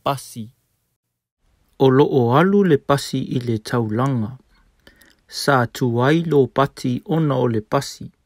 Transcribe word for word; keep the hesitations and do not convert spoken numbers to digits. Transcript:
pasi. O loo alu le pasi i le taulanga. Sa tuai lo pati ona o le pasi.